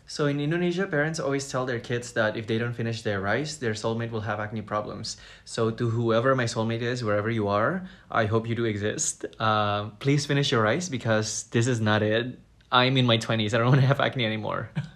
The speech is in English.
So in Indonesia, parents always tell their kids that if they don't finish their rice, their soulmate will have acne problems. So to whoever my soulmate is, wherever you are, I hope you do exist. Please finish your rice because this is not it. I'm in my 20s. I don't want to have acne anymore.